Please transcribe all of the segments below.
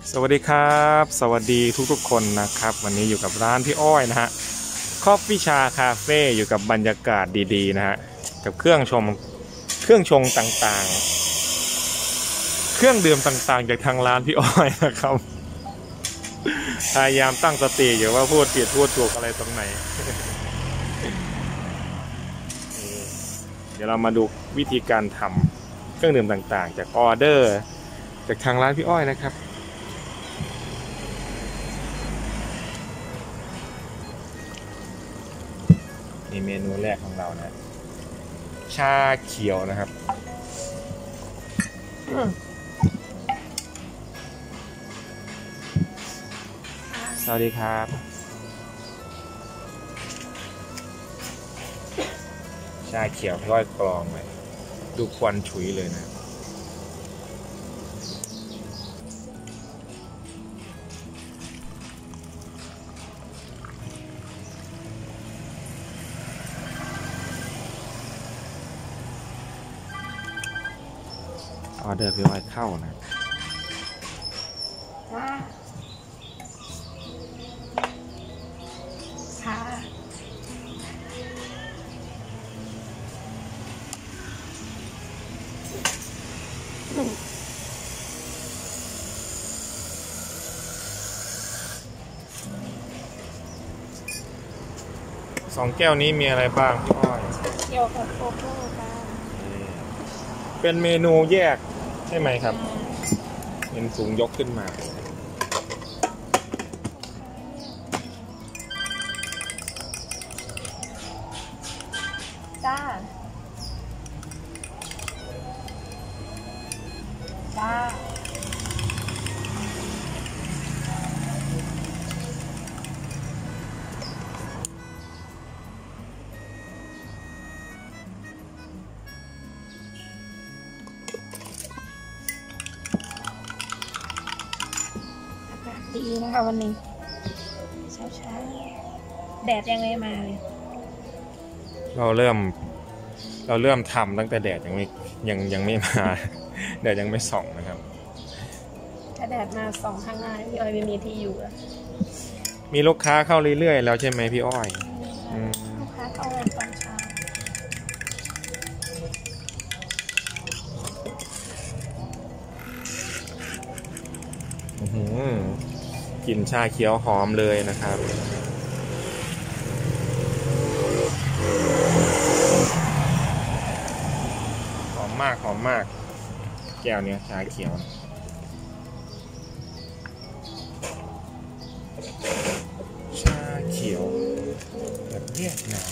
สวัสดีครับสวัสดีทุกๆคนนะครับวันนี้อยู่กับร้านพี่อ้อยนะฮะคอฟฟี่ชาคาเฟ่อยู่กับบรรยากาศดีๆนะฮะกับเครื่องชงต่างๆเครื่องดื่มต่างๆจากทางร้านพี่อ้อยนะครับพยายามตั้งสติอยู่ว่าพูดผิดพูดถูกอะไรตรงไหนเดี๋ยวเรามาดูวิธีการทำเครื่องดื่มต่างๆจากออเดอร์จากทางร้านพี่อ้อยนะครับนี่เมนูแรกของเรานะชาเขียวนะครับสวัสดีครับชาเขียวร้อยกรองเลยดูควันฉุยเลยนะออเดอร์พี่อ้อยเข้านะค่ะสองแก้วนี้มีอะไรบ้างพี่อ้อยเกี่ยวกับโกโก้ค่ะเป็นเมนูแยกใช่ไหมครับเป็นสูงยกขึ้นมาจ้าจ้าอากาศดีนะคะวันนี้เช้าแดดยังไงมาเลยเราเริ่มทำตั้งแต่แดดยังไม่มา แดดยังไม่ส่องนะครับถ้าแดดมาส่องข้างหน้าพี่อ้อยไม่มีที่อยู่แล้วมีลูกค้าเข้าเรื่อยๆแล้วใช่ไหมพี่อ้อยลูกค้าเข้าตอนเช้ากลิ่นชาเขียวหอมเลยนะครับหอมมากแก้วเนี้ยชาเขียวชาเขียวแบบเวียดนาม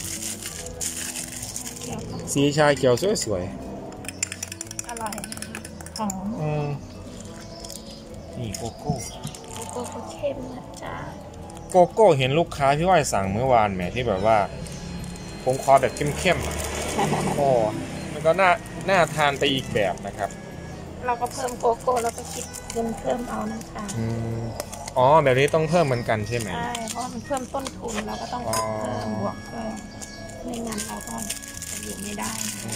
สีชาเขียวสวยอร่อยหอมนี่โกโก้โกโก้เข้มนะจ๊ะโกโก้เห็นลูกค้าพี่อ้อยสั่งเมื่อวานแหมที่แบบว่าผมขอแบบเข้มๆโอ้มันก็น่าทานไปอีกแบบนะครับเราก็เพิ่มโกโก้แล้วก็คิดเงินเพิ่มเอานะคะอ๋อแบบนี้ต้องเพิ่มเหมือนกันใช่ไหมใช่เพราะมันเพิ่มต้นทุนเราก็ต้องเพิ่มบวกเพิ่มไม่งั้นเราก็จะอยู่ไม่ได้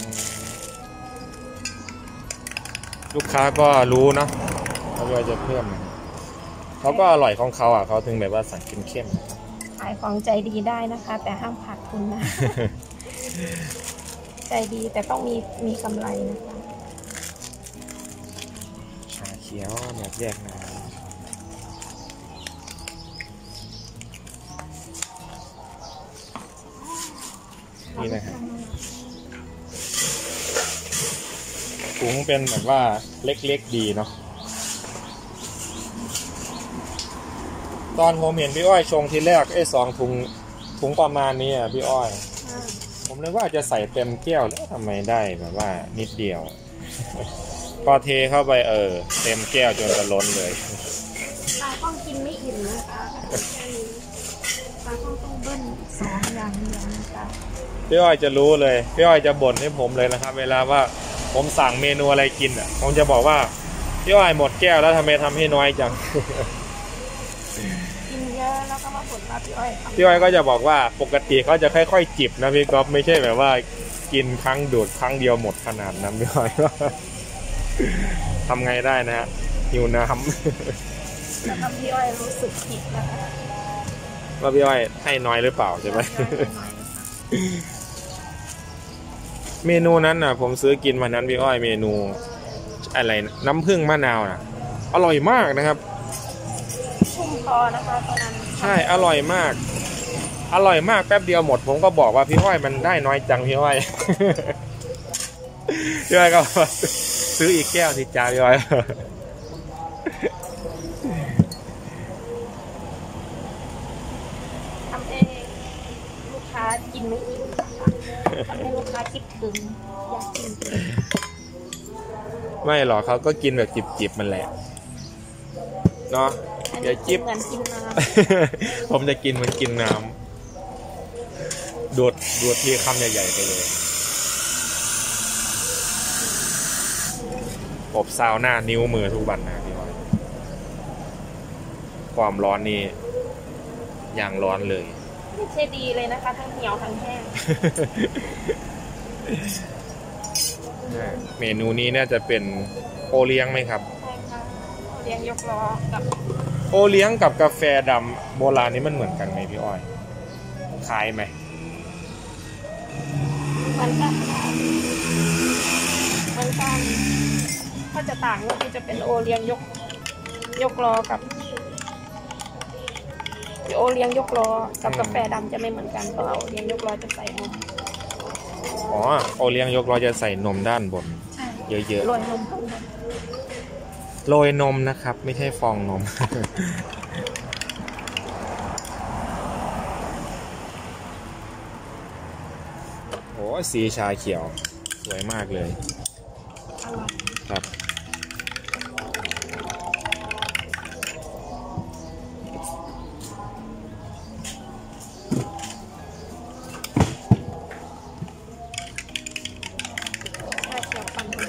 ลูกค้าก็รู้เนาะว่าจะเพิ่มเขาก็อร่อยของเขาอ่ะเขาถึงแบบว่าสั่งเข้มขายของใจดีได้นะคะแต่ห้ามขาดทุนนะใจดีแต่ต้องมีกำไรนะคะชาเขียวแบบแยกน้ำนี่นะครับถุงเป็นแบบว่าเล็กๆดีเนาะตอนผมเห็นพี่อ้อยชงทีแรก2 ถุงประมาณนี้อ่ะพี่อ้อยผมนึกว่าจะใส่เต็มแก้วแล้วทำไมได้แบบว่านิดเดียวพอเทเข้าไปเต็มแก้วจนจะล้นเลยปลาต้องกินไม่อิ่มนะคะแค่นี้ปลาต้องเบิ้ล2 อย่างนะคะพี่อ้อยจะรู้เลยพี่อ้อยจะบ่นให้ผมเลยนะครับเวลาว่าผมสั่งเมนูอะไรกินอ่ะผมจะบอกว่าพี่อ้อยหมดแก้วแล้วทำไมทำให้น้อยจังกินเยอะแล้วก็มาบ่นว่าพี่อ้อยก็จะบอกว่าปกติเขาจะค่อยๆจิบนะพี่ก๊อฟไม่ใช่แบบว่ากินครั้งดูดครั้งเดียวหมดขนาดนั้นพี่อ้อยทำไงได้นะฮะหิวน้ำจะทำพี่อ้อยรู้สึกผิดนะคะว่าพี่อ้อยให้น้อยหรือเปล่าใช่ไหม เมนูนั้นน่ะผมซื้อกินวันนั้นพี่อ้อยเมนูอะไรน้ำผึ้งมะนาวน่ะอร่อยมากนะครับชุ่มคอนะคะตอนนั้นใช่อร่อยมากอร่อยมากแป๊บเดียวหมดผมก็บอกว่าพี่อ้อยมันได้น้อยจังพี่อ้อย พี่อ้อยก็ซื้ออีกแก้วสิจ้าพี่อ้อยทำให้ลูกค้ากินไม่อิ่มนะคะทำให้ลูกค้าคิดถึงอยากกินไม่หรอกเขาก็กินแบบจิบๆมันแหละเนาะอย่าจิบเหมือนกินน้ผมจะกินมันกินน้ำดูดทีคำใหญ่ๆไปเลยอบซาวหน้านิ้วมือทุกวันนะพี่อ้อยความร้อนนี่อย่างร้อนเลยำไม่ใช่ดีเลยนะคะทั้งเหนียวทั้งแห้งเมนูนี้น่าจะเป็นโอเลี้ยงไหมครับใช่ค่ะเลี้ยงยกล้อกับโอเลี้ยงกับกาแฟดำโบราณนี่มันเหมือนกันไหมพี่อ้อยคล้ายไหมมันก็ถ้าจะต่างก็คือจะเป็นโอเลี้ยงยกล้อกับโอเลี้ยงยกล้อกับกาแฟดำจะไม่เหมือนกันเพราะโอเลี้ยงยกล้อจะใส่นมอ๋อโอเลี้ยงยกล้อจะใส่นมด้านบนใช่เยอะโรยนมข้างบนๆโรยนมนะครับไม่ใช่ฟองนม โอ้สีชาเขียวสวยมากเลยอร่อยครับชาเขียวปั่นหอ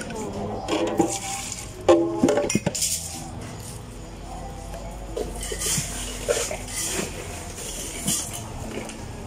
ม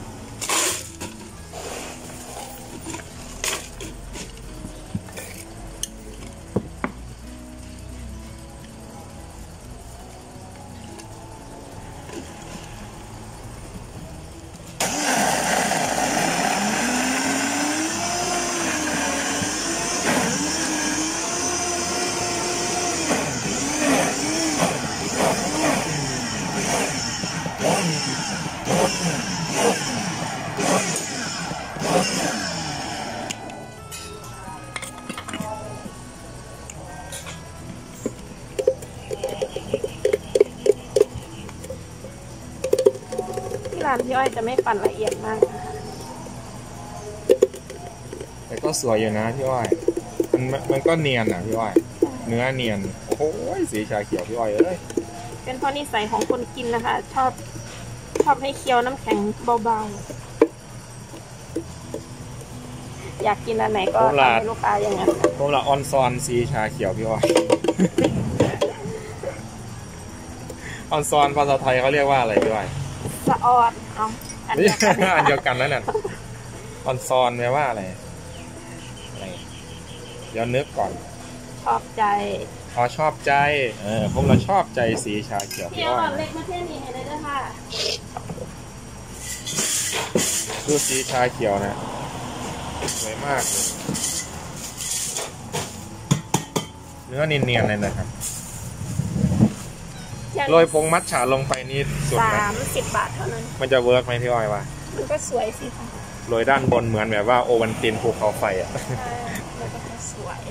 ที่ร้านพี่อ้อยจะไม่ปั่นละเอียดมากนะคะแต่ก็สวยอยู่นะพี่อ้อยมันก็เนียนอ่ะพี่อ้อยเนื้อเนียนโอ้ยสีชาเขียวพี่อ้อยเอ้ยเป็นเพราะนิสัยของคนกินนะคะ ชอบให้เคี้ยวน้ำแข็งเบาๆ อยากกินอันไหนก็ทำให้ลูกค้าอย่างนั้นผมละออนซอนสีชาเขียวพี่อ้อย ออนซอนภาษาไทยเขาเรียกว่าอะไรพี่อ้อยสะออดเอาอันนี่เดียวกันอันเดียวกันแล้วเนี่ยออนซอนแปลว่าอะไรเดี๋ยวนึกก่อนชอบใจอ๋อชอบใจผมละชอบใจสีชาเขียวพี่พี่อ้อ้ออยยเล็กมาเท่นี้ให้ได้ด้วยค่ะดูสีชาเขียวนะสวยมากเลยเนื้อเนียนๆเลยนะครับโรยผงมัทฉะลงไปนี่สุดไหม 30 บาทเท่านั้นมันจะเวิร์กไหมพี่อ้อยว่ามันก็สวยสิค่ะโรยด้านบนเหมือนแบบว่าโอวันตินภูเขาไฟอ่ะใช่แล้วก็จะสวย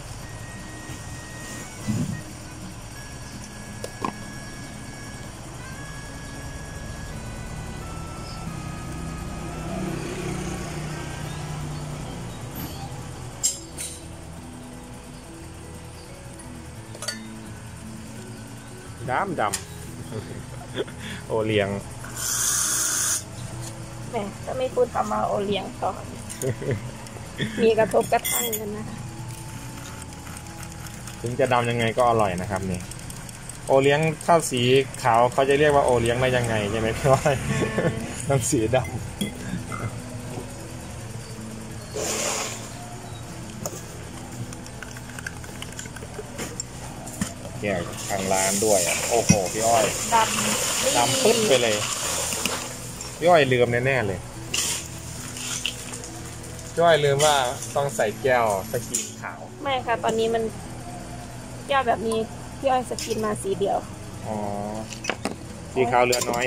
ดำโอเลี้ยงแหมถ้าไม่พูดคำว่าโอเลี้ยงก่อน มีกระทบกระทั่งกันนะคะถึงจะดำยังไงก็อร่อยนะครับนี่โอเลี้ยงถ้าสีขาวเขาจะเรียกว่าโอเลี้ยงได้ยังไงใช่ไหมพี่อ้อยต้องสีดำแก้วทางร้านด้วยอ่ะโอ้โหพี่อ้อยดำปึ๊ดไปเลยพี่อ้อยลืมแน่ๆเลยพี่อ้อยลืมว่าต้องใส่แก้วสกรีนขาวไม่ค่ะตอนนี้มันแก้วแบบนี้พี่อ้อยสกินมาสีเดียวอ๋อสีขาวเหลือน้อย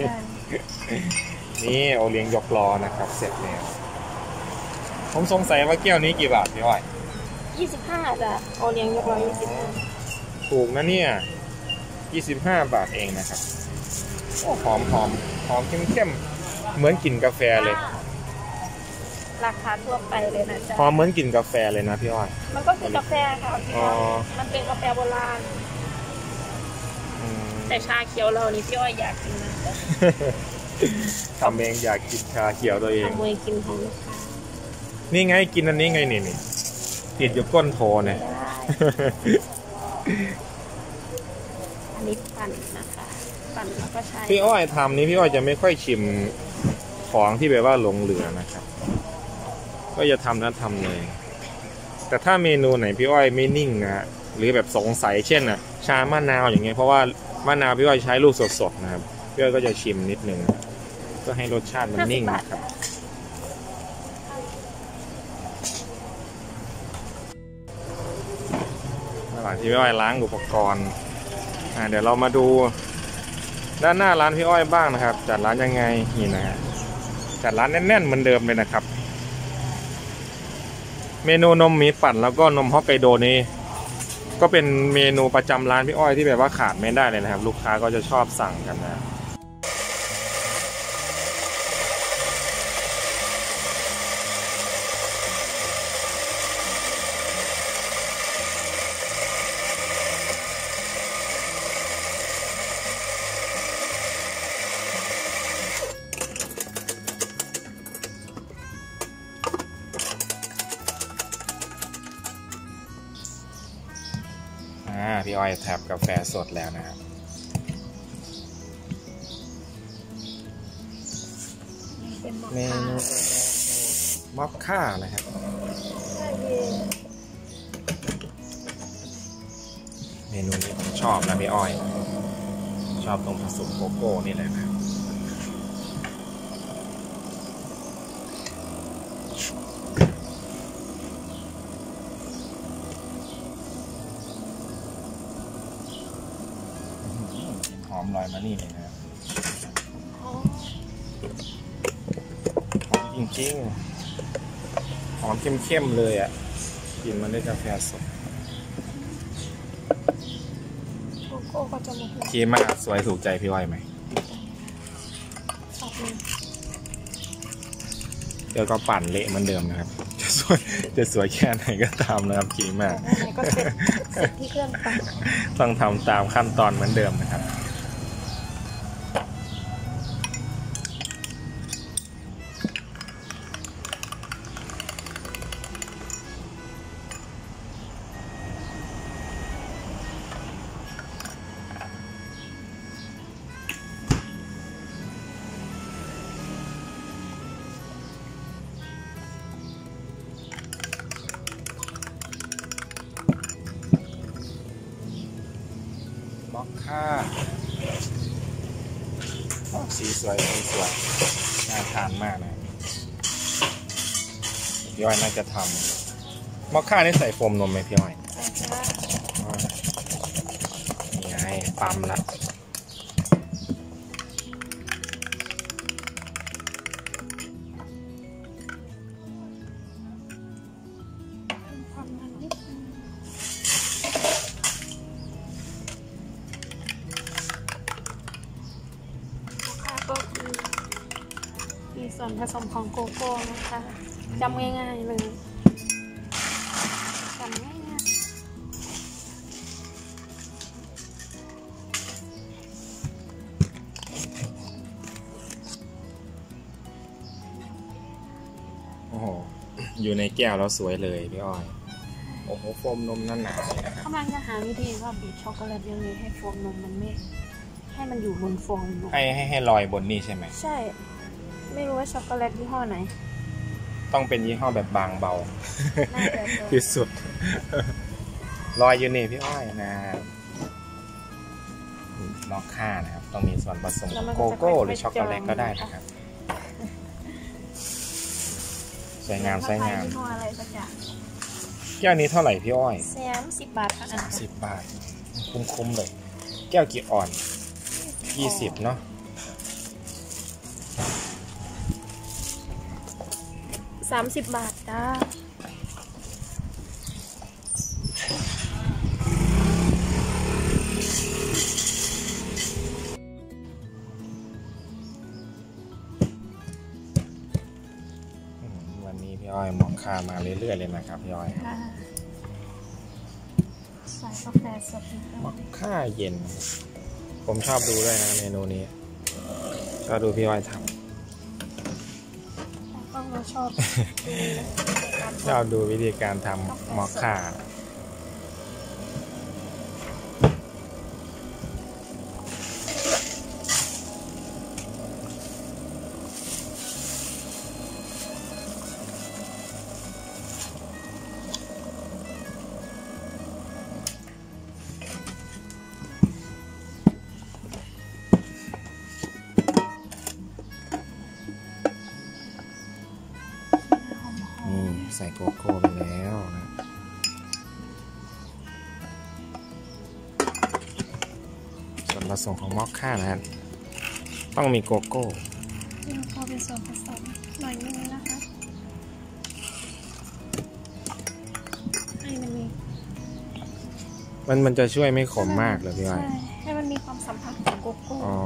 นี่โอเลี้ยงยกล้อนะครับเสร็จแล้วผมสงสัยว่าแก้วนี้กี่บาทพี่อ้อย 25จ้ะโอเลี้ยงยกล้อ25 ถูกนะเนี่ย25 บาทเองนะครับโอ้หอมเข้มเหมือนกลิ่นกาแฟเลยราคาทั่วไปเลยนะจ๊ะหอมเหมือนกลิ่นกาแฟเลยนะพี่อ้อยมันก็คือกาแฟค่ะพี่อ้อยมันเป็นกาแฟโบราณแต่ชาเขียวเรานี่พี่อ้อยอยากกินนะทำเองอยากกินชาเขียวตัวเองทำเองกินของลูกค้านี่ไงกินอันนี้ไงนี่ติดอยู่ก้นโถเนี่ยอันนี้ปั่นนะคะปั่นแล้วก็ใช้พี่อ้อยทำนี้พี่อ้อยจะไม่ค่อยชิมของที่แบบว่าหลงเหลือนะครับก็จะทำนั้นทำเลยแต่ถ้าเมนูไหนพี่อ้อยไม่นิ่งนะฮะหรือแบบสงสัยเช่นน่ะชามะนาวอย่างเงี้ยเพราะว่ามะนาวพี่อ้อยใช้ลูกสดๆนะครับพี่อ้อยก็จะชิมนิดนึงก็ให้รสชาติมันนิ่งครับระหว่างที่พี่อ้อยล้างอุปกรณ์เดี๋ยวเรามาดูด้านหน้าร้านพี่อ้อยบ้างนะครับจัดร้านยังไงนี่นะฮะจัดร้านแน่นๆเหมือนเดิมเลยนะครับเมนูนมหมีปั่นแล้วก็นมฮอกไกโดนี่ก็เป็นเมนูประจำร้านพี่อ้อยที่แบบว่าขาดไม่ได้เลยนะครับลูกค้าก็จะชอบสั่งกันนะพี่อ้อยแทบกาแฟสดแล้วนะครับเมนูมอคค่านะครับเมนูนี้ผมชอบนะพี่อ้อยชอบตรงผสมโกโก้นี่แหละนะหอมลอยมานี่เลยนะหอมจริงๆหอมเข้มๆเลยอ่ะกินมันด้วยกาแฟสดโกโก้ก็จะหมดแล้วคีมากสวยถูกใจพี่อ้อยไหมเดี๋ยวก็ปั่นเละเหมือนเดิมนะครับจะสวยแค่ไหนก็ตามนะครับคีมากก็เสร็จที่เครื่องปั่นต้องทำตามขั้นตอนเหมือนเดิมนะครับมอคค่าสีสวยน่าทานมากนะพี่อ้อยน่าจะทำมอคค่านี่ใส่โฟมนมไหมพี่อ้อยนี่ไงปั๊มละก็คือมีส่วนผสมของโกโก้นะคะจำง่ายๆเลยจำง่ายๆโอ้โหอยู่ในแก้วแล้วสวยเลยพี่อ้อยโอ้โหโฟมนมนั่นหนาเลยนะครับกำลังจะหาวิธีว่าบีบช็อกโกแลตยังไงให้โฟมนมมันไม่ให้มันอยู่บนฟองนมให้ลอยบนนี่ใช่ไหมใช่ไม่รู้ว่าช็อกโกแลตยี่ห้อไหนต้องเป็นยี่ห้อแบบบางเบาที่สุดลอยอยู่นี่พี่อ้อยนะมอคค่านะครับต้องมีส่วนผสมของโกโก้หรือช็อกโกแลตก็ได้นะครับสวยงามอะไรสักอย่างแก้วนี้เท่าไหร่พี่อ้อย 10 บาทค่ะ 30 บาทคุ้มเลยแก้วกี่อ่อน20เนาะ 30 บาทจ้าวันนี้พี่อ้อยมองค่ามาเรื่อยๆเลยนะครับพี่อ้อยใส่กาแฟสดมอคค่าเย็นผมชอบดูด้วยนะเมนูนี้ก็ดูพี่อ้อยทำชอบดูวิธีการทำมอคค่าใส่โกโก้ไปแล้วนะส่วนผสมของมอคค่านะต้องมีโกโก้พอเป็นส่วนผสมหน่อยนึงนะคะให้มันจะช่วยไม่ขมมากเลยพี่อ้อยใช่ให้มันมีความสัมผัสของโกโก้อ๋อ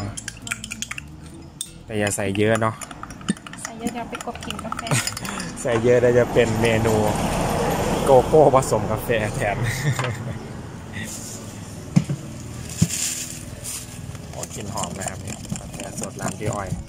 แต่อย่าใส่เยอะเนาะใส่เยอะเดี๋ยวไปกดกินกาแฟใส่เยอะได้จะเป็นเมนูโกโก้ผสมกาแฟแทนโอ้กลิ่นหอมนะครับนี่กาแฟสดร้านพี่อ้อย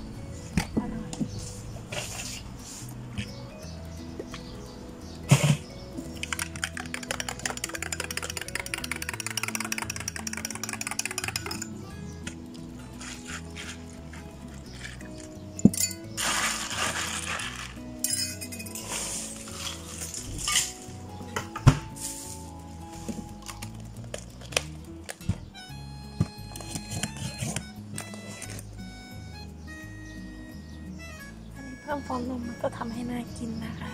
เพิ่มฟองนมมันก็ทำให้น่ากินนะคะ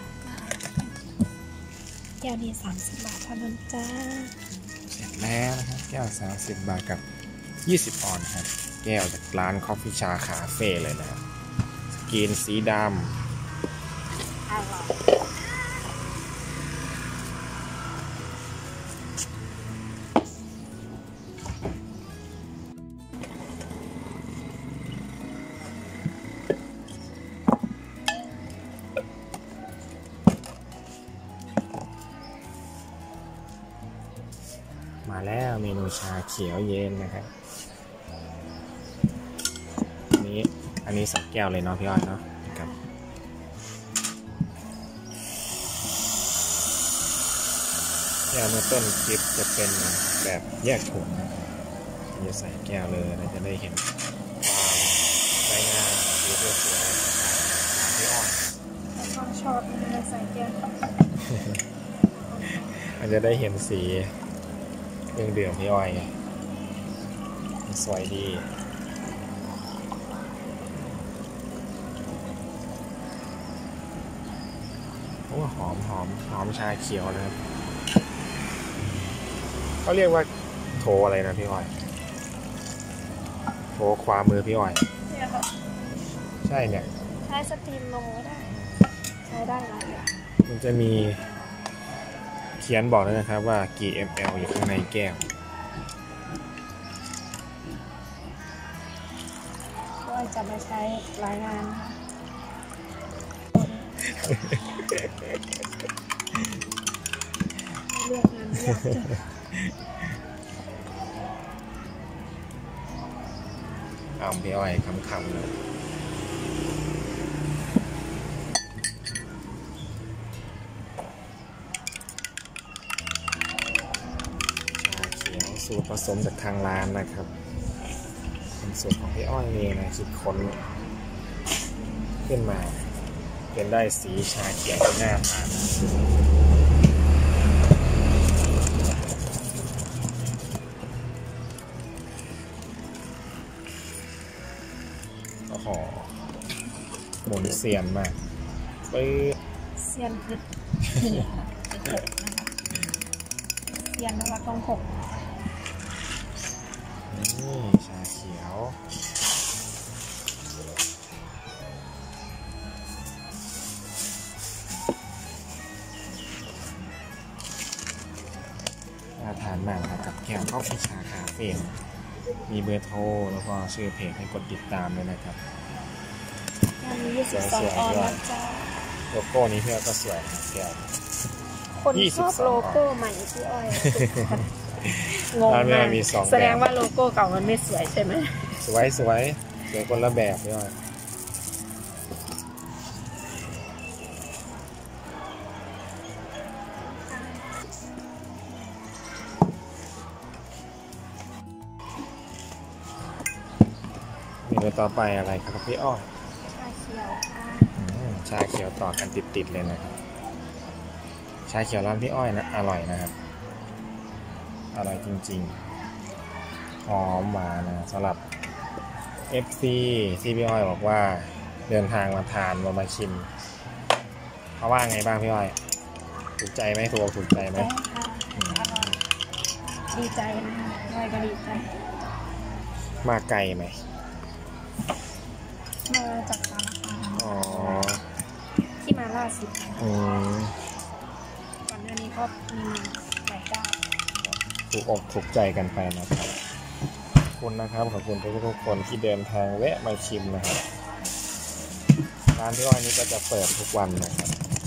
แก้วนี้30 บาทเท่านั้นจ้าเสร็จแล้วนะครับแก้ว30 บาทกับ20 ออนครับแก้วจากร้านคอฟฟี่ชาคาเฟ่เลยนะครับสกรีนสีดำมาแล้วเมนูชาเขียวเย็นนะครับอันนี้2 แก้วเลยเนาะพี่อ้อยเนาะครับแก้วเมื่อต้นคลิปจะเป็นแบบแยกถุงจะใส่แก้วเลยเราจะได้เห็นความสวยงามสีสวยๆพี่อ้อยชอบใส่แก้วมันจะได้เห็นสีเครื่องดื่มพี่อ้อยสวยดีโอ้หอมชาเขียวนะครับเขาเรียกว่าโถอะไรนะพี่อ้อยโถขวามือพี่อ้อยใช่เนี่ยใช้สตรีมนมก็ได้ใช้ได้หลายอย่างมันจะมีเขียนบอกเลยนะครับว่ากี่ ml อยู่ข้างในแก้วก็จะมาใช้รายงานเลือกงานเลือกเอาพี่อ้อยคำๆเลยสูตรผสมจากทางร้านนะครับเป็นสูตรของพี่อ้อยเองนะคิดค้นขึ้นมาเป็นได้สีชาเขียวที่น่าทานโหหมุนเสียนมากปึ๊บเซียนคือหีบค่ะคือหกนะคะเซียนนะคะต้องหกนี่ชาเขียวน่าทานมากนะครับกับแก้วข้าวฟิชาคาเฟ่มีเบอร์โทรแล้วก็ชื่อเพจให้กดติดตามเลยนะครับอันนี้22 ออนนะจ๊ะโลโก้นี้เพื่อก็สวยนะแก้วคนชอบโลโก้ใหม่พี่อ้อยงงร้านนี้มากมีสองแสดงแบบว่าโลโก้เก่ามันไม่สวยใช่ไหมสวยสวยคนละแบบด้วยเมนูต่อไปอะไรครับพี่อ้อยชาเขียวค่ะชาเขียวต่อกันติดๆเลยนะครับชาเขียวร้านพี่อ้อยนะอร่อยนะครับอร่อยจริงๆหอมหวานนะสำหรับ FC ที่พี่อ้อยบอกว่าเดินทางมาทานมาชิมเขาว่าไงบ้างพี่อ้อยถูกใจไหมถูกใจไหมได้ค่ะอร่อยดีใจนะคะอ้อยก็ดีใจมาไกลไหมมาจากสารคามอ๋อที่มาล่าสุดอืมก่อนหน้านี้ก็มีหลายเจ้าถูกอกถูกใจกันไปนะครับขอบคุณนะครับขอบคุณทุกคนที่เดินทางแวะมาชิมนะครับร้านพี่อ้อยนี้ก็จะเปิดทุกวันนะครับ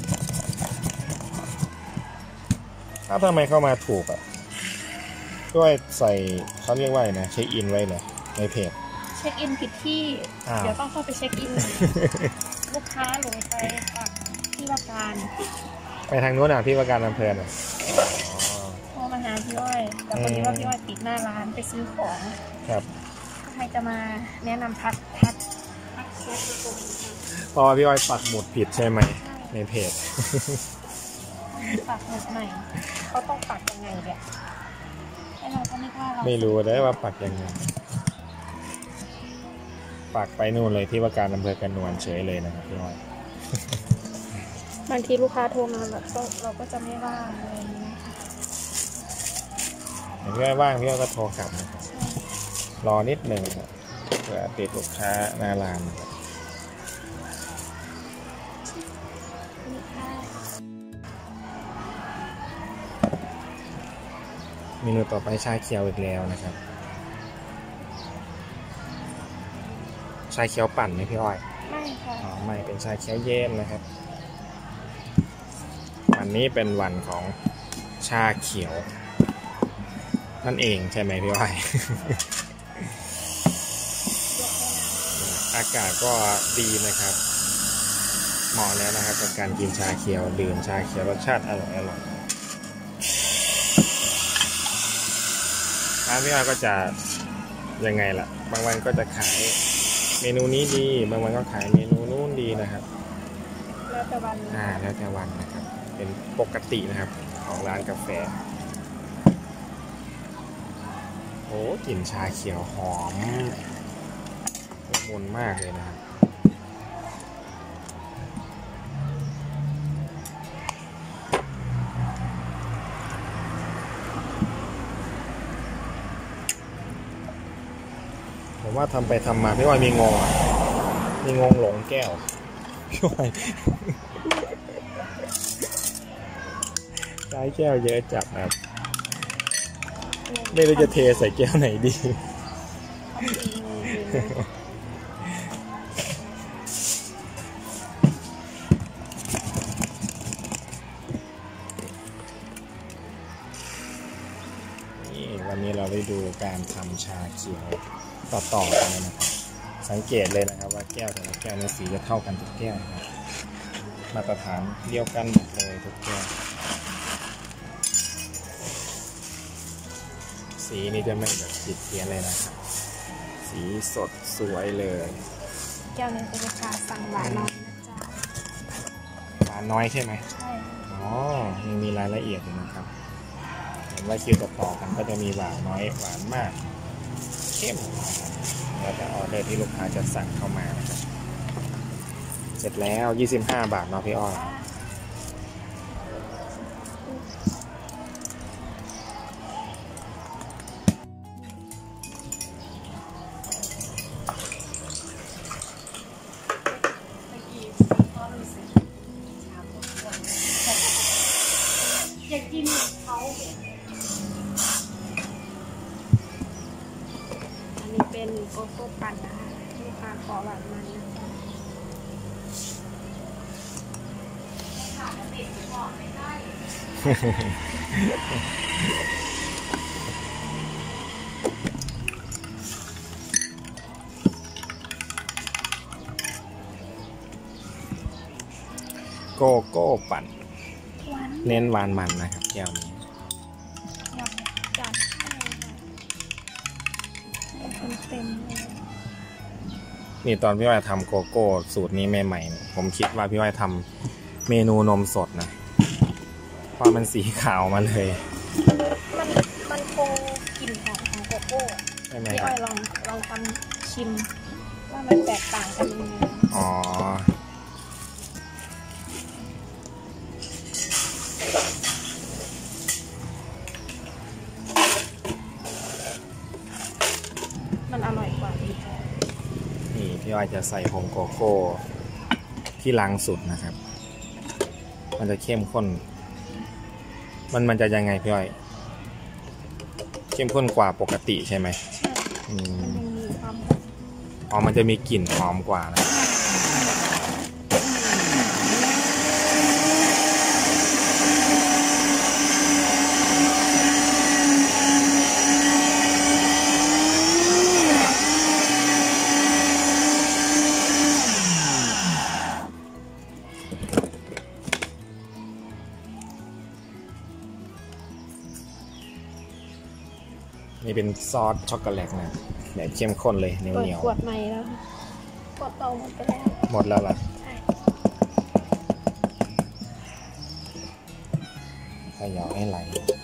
ทำไมเข้ามาถูกอ่ะด้วยใส่เขาเรียกว่าอะไรนะเช็คอินไว้เหรอในเพจเช็คอินผิดที่อ้าวเดี๋ยวต้องเข้าไปเช็คอิน ลูกค้าหลงไปฝั่งที่ว่าการไปทางโน้นอ่ะพี่ว่าการอำเภอน่ะโทรมาหาพี่อ้อยแต่พอดีว่าพี่อ้อยปิดหน้าร้านไปซื้อของครับใครจะมาแนะนำพัดเช็คระบบเพราะว่าพี่อ้อยปักหมุดผิดใช่ไหมในเพจปักหมุดใหม่เขาต้องปักยังไงเนี่ยให้เราก็นึกว่าเราไม่รู้ได้ว่าปักยังไงปักไปนู่นเลยที่ว่าการอำเภอกระนวนเฉยเลยนะครับพี่อ้อยบางทีลูกค้าโทรมาแบบเราก็จะไม่ว่างอะไรอย่างเงี้ยอย่างพี่อ้อยว่างพี่อ้อยก็โทรกลับนะครับรอนิดหนึ่งครับเพื่อติดลูกค้าหน้าร้านนะครับนี่ค่ะเมนูต่อไปชาเขียวอีกแล้วนะครับ ชาเขียวปั่นไหมพี่อ้อยไม่ค่ะอ๋อไม่เป็นชาเขียวเย็นนะครับ วันนี้เป็นวันของชาเขียว นั่นเองใช่ไหมพี่อ้อย อากาศก็ดีนะครับ เหมาะแล้วนะครับกับการกินชาเขียวดื่มชาเขียวรสชาติอร่อยร้านพี่อ้อยก็จะยังไงล่ะบางวันก็จะขายเมนูนี้ดีบางวันก็ขายเมนูนู้นดีนะครับแล้วแต่วันแล้วแต่วันนะครับ เป็นปกตินะครับของร้านกาแฟโอ้กลิ่นชาเขียวหอมละมุนมากเลยนะครับผมว่าทำไปทำมาพี่ว่ามีงงหลงแก้วพี่ว่าใช้แก้วเยอะจัดนะครับไม่รู้จะเทใส่แก้วไหนดี นี่วันนี้เราได้ดูการทำชาเขียวต่อกันเลยนะครับสังเกตเลยนะครับว่าแก้วแต่ละแก้วเนี่ยสีจะเท่ากันทุกแก้วนะครับมาตรฐานเดียวกันหมดเลยทุกแก้วสีนี่จะไม่แบบผิดเพี้ยนเลยนะครับสีสดสวยเลยแก้วนี้เป็นลูกค้าสั่งหวานน้อยนะจ๊ะหวานน้อยใช่ไหมใช่อ๋อยังมีรายละเอียดอยู่นะครับเห็นว่าคิวต่อๆกันก็จะมีหวานน้อยหวานมากเข้มนะครับแล้วแต่ออเดอร์ที่ลูกค้าจะสั่งเข้ามานะครับเสร็จแล้ว25 บาทเนาะพี่อ้อยอยากกินเขาอันนี้เป็นโกโก้ปั่นนะคะลูกค้าขอแบบมันนะคะโกโก้ปั่นเน้นหวานมันนะครับแก้วนี้อยากจัดให้ค่ะเต็มเลยนี่ตอนพี่อ้อยทำโกโก้สูตรนี้ใหม่ๆเนี่ยผมคิดว่าพี่อ้อยทำเมนูนมสดนะเพราะมันสีขาวมาเลยมันคงกลิ่นหอมของโกโก้ใช่ไหมพี่อ้อยลองทำชิมว่ามันแตกต่างกันยังไงอ๋อมันอร่อยกว่าอีกนี่พี่อ้อยจะใส่ผงโกโก้ที่ล้างสุดนะครับ มันจะเข้มข้นมันจะยังไงพี่อ้อยเข้มข้นกว่าปกติใช่ไหมใช่มันยังมีความอ๋อมันจะมีกลิ่นหอมกว่านะนี่เป็นซอสช็อกโกแลตนะแบบเข้มข้นเลยเหนียวขวดใหม่แล้วขวดเก่าหมดไปแล้วหมดแล้วล่ะใช่ขยอให้ไหล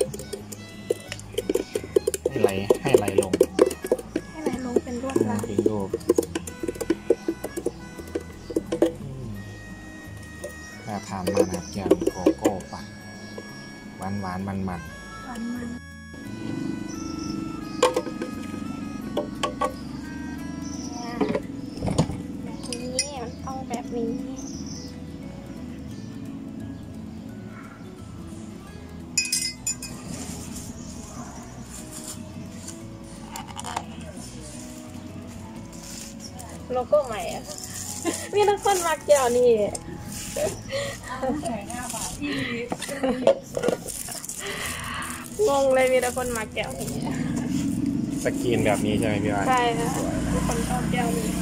ให้ไหลลงให้ไหลลงเป็นรวดลายเป็นรูปน่าทานมากนะครับแก้วโกโก้ปั่นหวานมันแบบนี้โลโก้ใหม่อะมีทุกคนมักเกี่ยวนี่งงเลยมีทุกคนมักแก้วนี่สกรีนแบบนี้ใช่ไหมพี่อ้อยใช่ค่ะทุกคนชอบแก้วนี้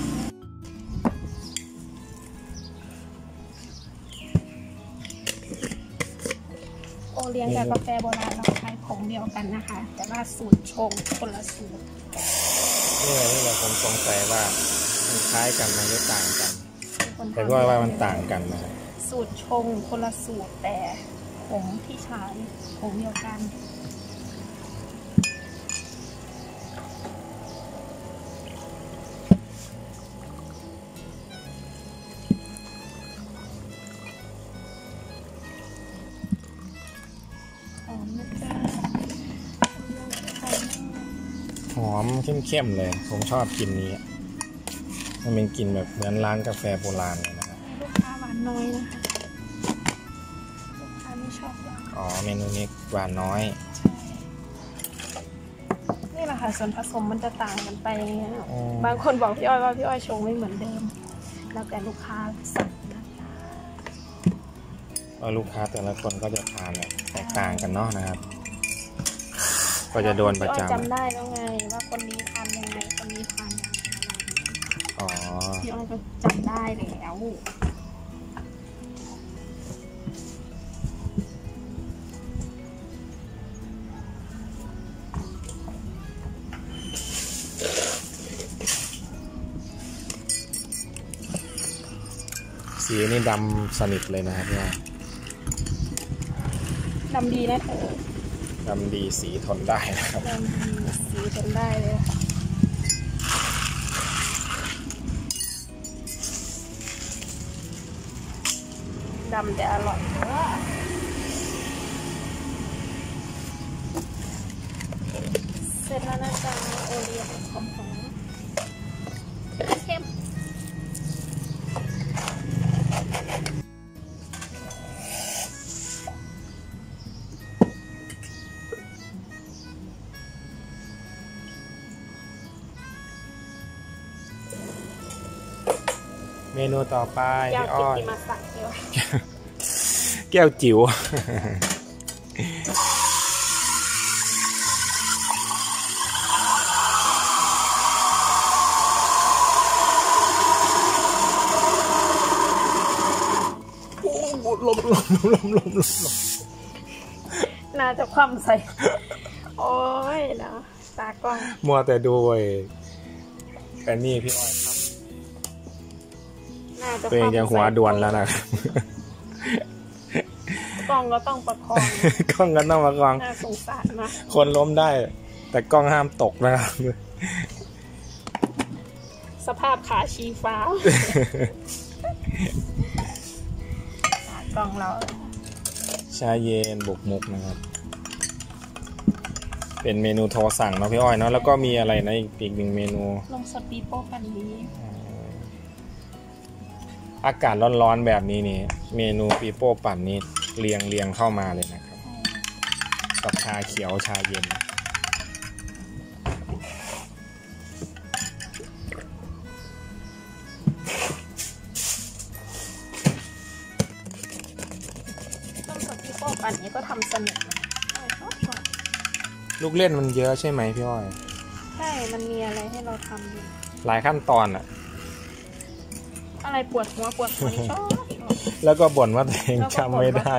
เลี้ยงกับกาแฟโบราณเราใช้ผงเดียวกันนะคะแต่ว่าสูตรชงคนละสูตรนี่แหละผมสงสัยว่ามันคล้ายกันมันหรือต่างกันแต่ก็ว่ามันต่างกันนะสูตรชงคนละสูตรแต่ผงที่ใช้ผงเดียวกันหอมเข้มๆเลยผมชอบกินนี้มันเป็นกลิ่นแบบเหมือนร้านกาแฟโบราณเลยนะครับลูกค้าหวานน้อยนะคะลูกค้าไม่ชอบหวานอ๋อเมนูนี้หวานน้อยนี่แหละค่ะส่วนผสมมันจะต่างกันไปอย่างเงี้ยบางคนบอกพี่อ้อยว่าพี่อ้อยชงไม่เหมือนเดิมแล้วแต่ลูกค้าสั่งนะลูกค้าแต่ละคนก็จะทานแบบแตกต่างกันเนาะนะครับก็จะโดนประจำจำได้แล้วไงว่าคนนี้ทานยังไงคนนี้ทานยังไงอ๋อพี่อ้อยก็จำได้แล้วสีนี่ดำสนิทเลยนะครับเนี่ยดำดีนะเธอดำดีสีทนได้นะครับดำดีสีทนได้เลยดำแต่อร่อยเสร็จแล้วนะจ๊ะโอเลี้ยงของเข้มเมนูต่อไปแก้วพี่อ้อยกิตติมาศักดิ์เดียวแก้วจิ๋ว ลมน่าจะคว่ำใส่ โอ้ยนะตากล้องมัวแต่ดูแต่นี่พี่อ้อยครับน่าจะตัวเองยังหัวด่วนแล้วนะกล้องก็ต้องประคองกล้องก็ต้องมากองน่าสงสารนะคนล้มได้ แต่กล้องห้ามตกนะครับสภาพขาชี้ฟ้า กล้องเราชาเย็นบุกมุกนะครับ เป็นเมนูโทรสั่งเนาะพี่อ้อยเนาะแล้วก็มีอะไรนะอีกหนึ่งเมนูลงสปีโป้กันนี้อากาศร้อนๆแบบนี้นี่เมนูปีโป้ปั่นนี้เรียงเข้ามาเลยนะครับกับชาเขียวชาเย็นลงสปีโป้กันนี้ก็ทำสนุกนะชอบลูกเล่นมันเยอะใช่ไหมพี่อ้อยใช่ มันมีอะไรให้เราทำอยู่หลายขั้นตอนอะอะไรปวดหัวนี่ชอบแล้วก็บ่นว่าตัวเองจำไม่ได้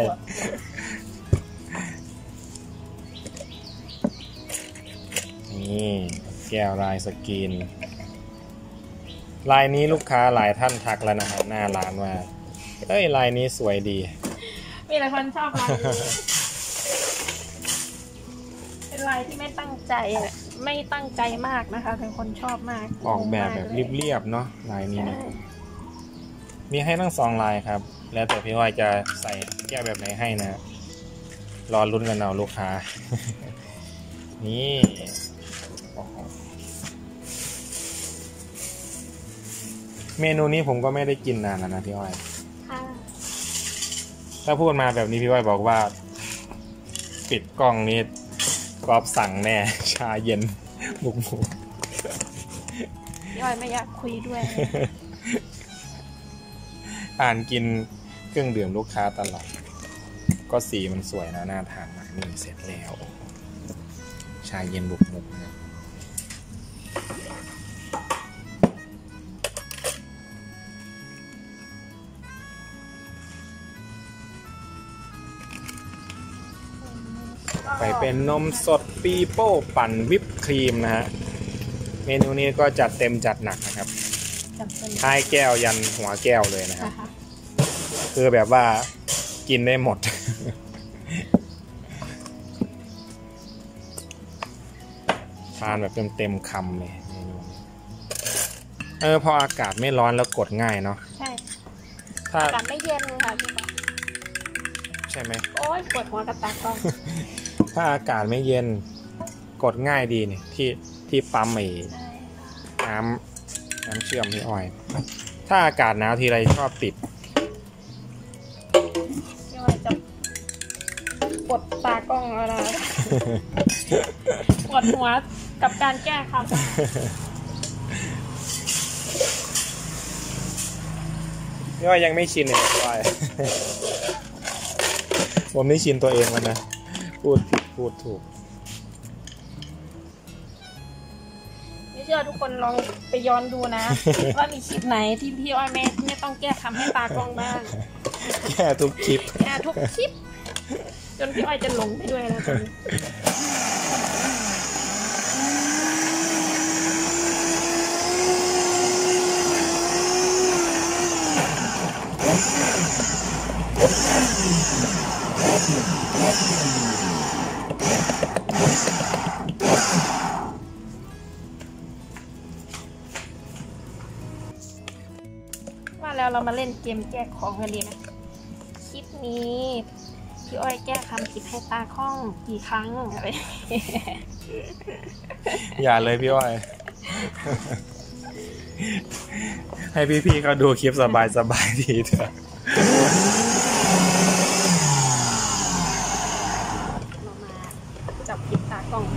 นี่แก้วลายสกรีนลายนี้ลูกค้าหลายท่านทักแล้วนะครับหน้าร้านว่าเอ้ยลายนี้สวยดีมีหลายคนชอบลายนี้เป็นลายที่ไม่ตั้งใจไม่ตั้งใจมากนะคะเป็นคนชอบมากออกแบบเรียบๆเนาะลายนี้นะมีให้ทั้ง2ลายครับ แล้วแต่พี่อ้อยจะใส่แก้วแบบไหนให้นะรอลุ้นกันเอาลูกค้า นี่เมนูนี้ผมก็ไม่ได้กินนานแล้วนะพี่อ้อยถ้าพูดมาแบบนี้พี่อ้อยบอกว่าปิดกล้องนี้กรอบสั่งแน่ชาเย็นบุกพี่อ้อยไม่อยากคุยด้วยอ่านกินเครื่องดื่มลูกค้าตลอดก็สีมันสวยนะน่าทานมากนี่เสร็จแล้วชาเย็นบุกมุกนะไปเป็นนมสดปีโป้ปั่นวิปครีมนะฮะเมนูนี้ก็จัดเต็มจัดหนักนะครับท้ายแก้วยันหัวแก้วเลยนะครับคือแบบว่ากินได้หมด ทานแบบเต็มคำเลยเมนูนี้พออากาศไม่ร้อนแล้วกดง่ายเนาะใช่ถ้าอากาศไม่เย็นเลยค่ะพี่บอกใช่ไหมโอ๊ยปวดหัวกระตากล้องถ้าอากาศไม่เย็นกดง่ายดีนี่ที่ปั๊มไอ้น้ำเชื่อมพี่อ้อย ถ้าอากาศหนาวทีไรชอบปิดพี่อ้อยจะปวดตากล้องอะไร ปวดหัวกับการแก้คำพี่อ้อยยังไม่ชินเลยพี่อ้อย ผมนี่ชินตัวเองแล้วนะพูดผิดพูดถูกไม่เชื่อทุกคนลองไปย้อนดูนะ ว่ามีคลิปไหนที่พี่อ้อยไม่ต้องแก้คำให้ตากล้องบ้างแค่ทุกคลิปแก้ทุกคลิป จนพี่อ้อยจะหลงไปด้วยนะตอนนี้ว่าแล้วเรามาเล่นเกมแก้ของกันดีนะคลิปนี้พี่อ้อยแก้คำผิดให้ตาคล่องกี่ครั้งอะไรอย่าเลยพี่อ้อย ให้พี่ๆเขาดูคลิปสบายๆดีเถอะเรามาจับผิดตากล้อง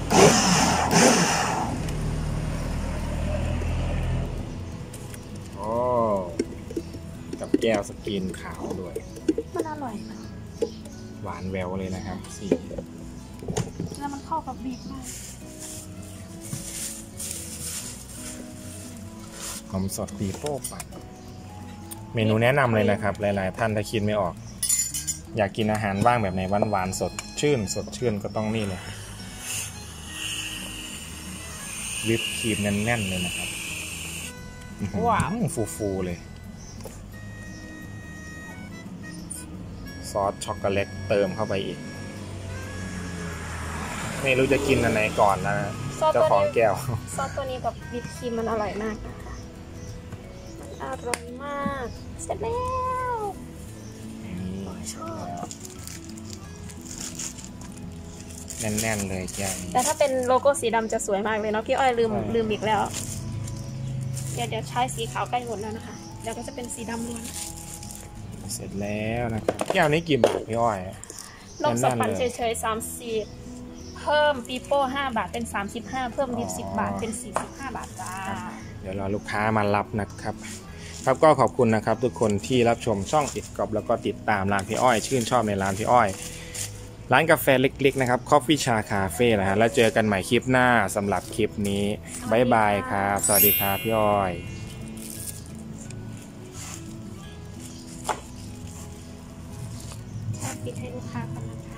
โอ้กับแก้วสกินขาวด้วยมันอร่อยนะหวานแววเลยนะครับสีแล้วมันเข้ากับบีบมากนมสดปีโป้ปั่นเมนูแนะนำเลยนะครับหลายๆท่านถ้าคิดไม่ออก อยากกินอาหารว่างแบบไหนหวานๆสดชื่นก็ต้องนี่เลยวิปครีมแน่นๆเลยนะครับว้าวฟูๆเลยซอสช็อกโกแลตเติมเข้าไปอีกไม่รู้จะกินอันไหนก่อนนะเจ้าของแก้วซอสตัวนี้กับวิปครีมมันอร่อยมากนะคะมันอร่อยมากเสร็จแล้วชอบแน่นๆเลยแก้วนี้แต่ถ้าเป็นโลโก้สีดำจะสวยมากเลยเนาะพี่อ้อยลืมอีกแล้วเดี๋ยวใช้สีขาวใกล้หมดแล้วนะคะเดี๋ยวก็จะเป็นสีดำล้วนเสร็จแล้วนะครับแก้วนี้กี่บาทพี่อ้อยนมสดปั่นเฉยๆ30เพิ่มปีโป้5 บาทเป็น35เพิ่มดิบ10 บาทเป็น45 บาทจ้าเดี๋ยวรอลูกค้ามารับนะครับครับก็ขอบคุณนะครับทุกคนที่รับชมช่องอิดกอบแล้วก็ติดตามร้านพี่อ้อยชื่นชอบในร้านพี่อ้อยร้านกาแฟเล็กๆนะครับ Coffee Cha Cafe นะฮะแล้วเจอกันใหม่คลิปหน้าสำหรับคลิปนี้บ๊ายบายครับสวัสดีครับพี่อ้อยปิดให้ลูกค้ากันนะคะ